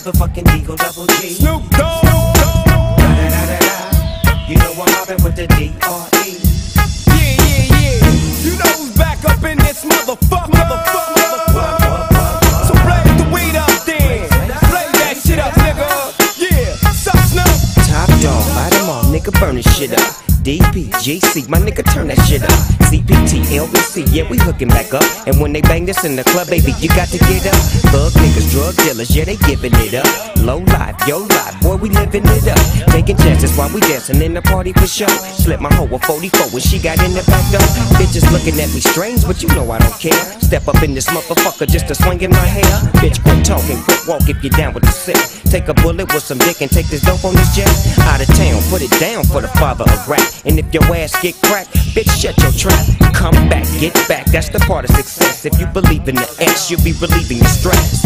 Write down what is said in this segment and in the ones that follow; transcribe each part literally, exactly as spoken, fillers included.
motherfucking Deagle Double G. Snoop Dogg. You know I'm mobbing with the D R E. Yeah, yeah, yeah. You know who's back up in this motherfucker. Motherfucker, motherfucker. So blaze the weed up then. Blaze that shit up, nigga. Yeah, sup, Snoop? Top dog, light them all, nigga, burn this shit up. D P, G C, my nigga, turn that shit up. C P T, L B C, yeah, we hooking back up. And when they bang this in the club, baby, you got to get up. Thug niggas, drug dealers, yeah, they giving it up. Low life, yo life, boy, we living it up. Taking chances while we dancing in the party for show. Slip my hoe a forty-four when she got in the back door. Bitches looking at me strange, but you know I don't care. Step up in this motherfucker just to swing in my hair. Bitch, quit talking, quit walk if you down with the sick. Take a bullet with some dick and take this dope on this jet. Out of town, put it down for the father of rap. And if your ass get cracked, bitch, shut your trap. Come back, get back, that's the part of success. If you believe in the X, you'll be relieving your stress.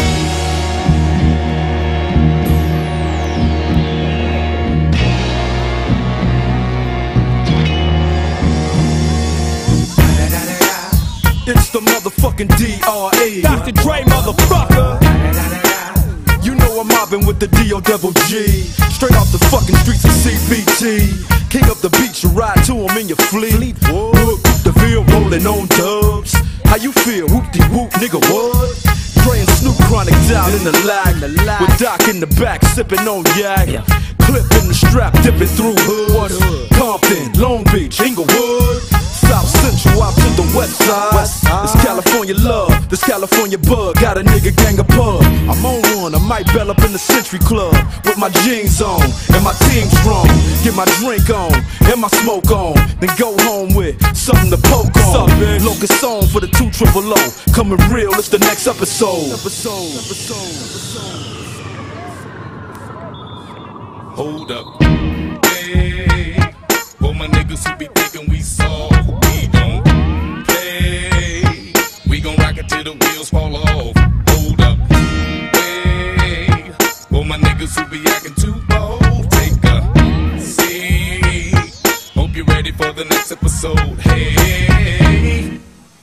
It's the motherfucking D R E. Doctor Dre, motherfucker. You know I'm mobbing with the D O double G. Straight off the fucking streets of C B T. King up the beach, you ride to him in your fleet. Whoop, the field rolling on dubs. How you feel? Whoop-de-whoop, nigga, what? Dre and Snoop chronic down in the lag. With Doc in the back, sipping on yak. Clip in the strap, dipping through hood. Compton, Long Beach, Inglewood. South Central out to the west side. This California love, this California bug. Got a nigga gang of pub. I'm on one, I might bell up in the Century Club with my jeans on and my team strong. Get my drink on and my smoke on, then go home with something to poke on. Locust on for the two triple O. Coming real, it's the next episode. Episode, episode, episode. Hold up, hey, for my niggas who be thinking we soft, we don't play. We gon' rock it till the wheels fall off. Hold up, hey, for my niggas who be acting too bold, take a seat. Hope you're ready for the next episode. Hey.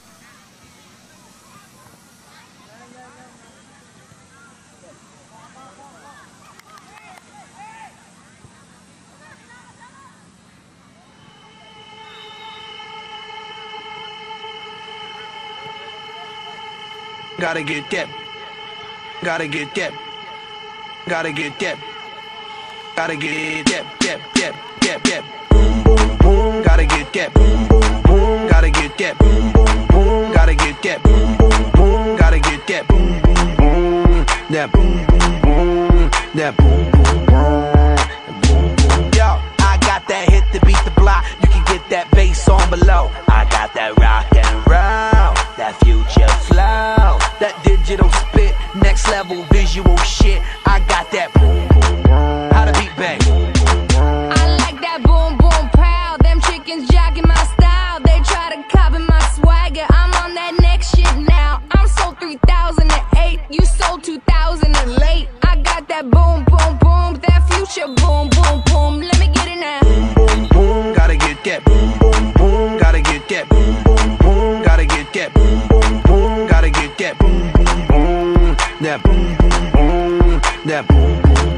Gotta get that. Gotta get that. Gotta get that. Gotta get that. That. That. That. That. Boom, boom, boom. Gotta get that. Boom, boom, boom. Gotta get that. Boom, boom, boom. Gotta get that. Boom, boom, boom. Gotta get that. Boom, boom, boom. That boom, boom, boom. That boom, boom, boom. Yo, I got that hit to beat the block. You can get that bass on below. I got that rock and roll, that future flow, that digital spit, next level visual shit. I got that boom, boom, boom. How to beat bang. I like that boom, boom, pow. Them chickens jacking my style. They try to copy my swagger. I'm on that next shit now. I'm sold three thousand eight. You sold two thousand late. I got that boom, boom, boom. That future boom, boom, boom. Let me get it now. Boom, boom, boom. Gotta get that. Boom, boom, boom. Gotta get that. Boom, boom, boom. Gotta get that. Boom, boom, boom. Gotta get that. Boom, boom, boom. That boom, boom, boom. That boom, boom,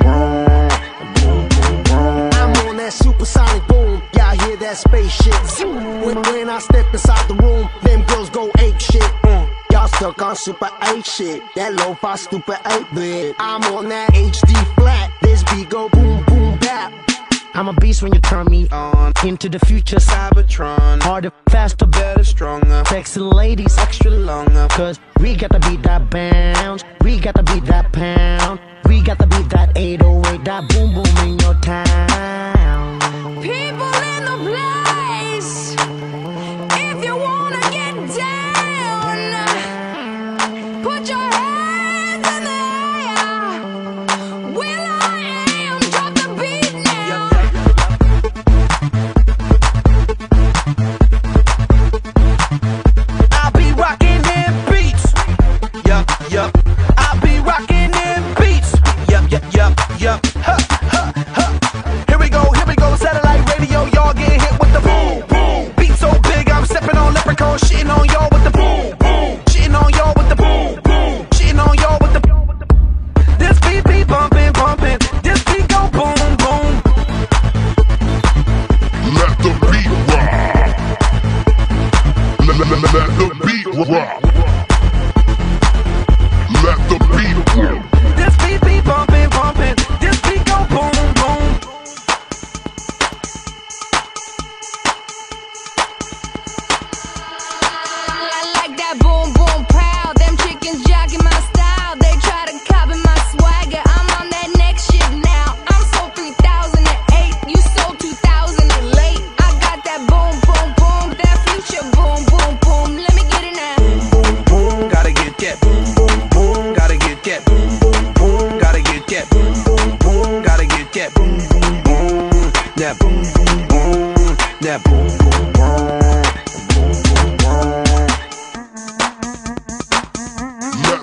boom. I'm on that supersonic boom. Y'all hear that spaceship? When, when I step inside the room, them girls go ape shit. Mm. Y'all stuck on super eight shit. That lo-fi stupid eight bit. I'm on that H D flat. This beat go boom, boom, bap. I'm a beast when you turn me on. Into the future, Cybertron. Harder, faster, better, stronger. Sexy ladies, extra longer. Cause we got to beat that bounce. We got to beat that pound. We got to beat that eight oh eight. That boom boom in your town. People in the place, if you wanna get down, put your hands in the air. Will I am, drop the beat now. I'll be rocking them beats. Yup, yup. I'll be rocking them beats. Yup, yup, yup, yup. Ha, ha, ha. Here we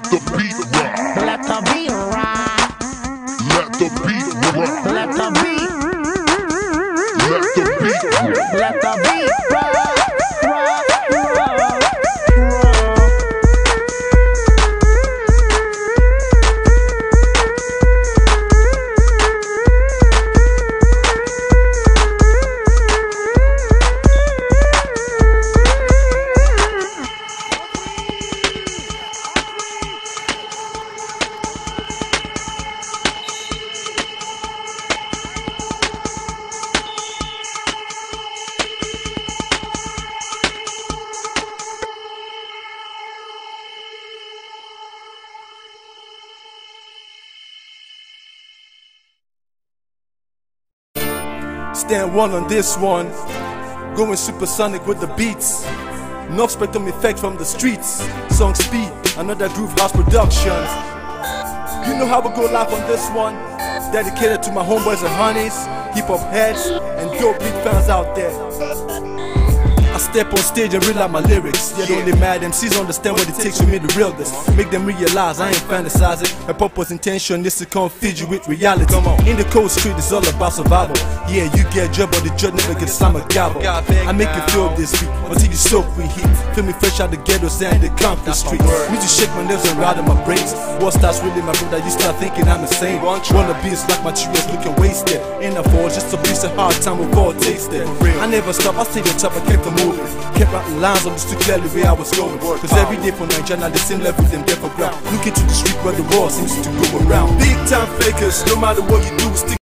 the beat rock. Let the beat rock. Let the beat rock. Let the beat. Let the beat rock. Let the beat rock. Rock, rock, rock. Stand one on this one, going supersonic with the beats. No spectrum effect from the streets. Song speed, another groove house productions. You know how we go live on this one. Dedicated to my homeboys and honeys, hip hop heads, and dope beat fans out there. I step on stage and read out my lyrics. Yet only mad M Cs understand what it takes for me to real this. Make them realize I ain't fantasizing. My purpose intention is to come feed you with reality. Come on. In the cold street it's all about survival. Yeah, you get a job but the judge never gets slam a gavel. I make you feel this beat until you soak with heat. Feel me fresh out the ghettos and the concrete streets. Me to shake my nerves and ride on my brakes. What starts really my brother, you start thinking I'm insane. Wanna be it's like my cheers looking wasted. In a fall just to be a hard time we've all tasted. I never stop, I stayed on top, I kept on moving. Kept writing lines, understood clearly where I was going. Cause every day for Nigeria, now the same level them there for ground. Look into the street where the world seems to go around. Big time fakers, no matter what you do, stick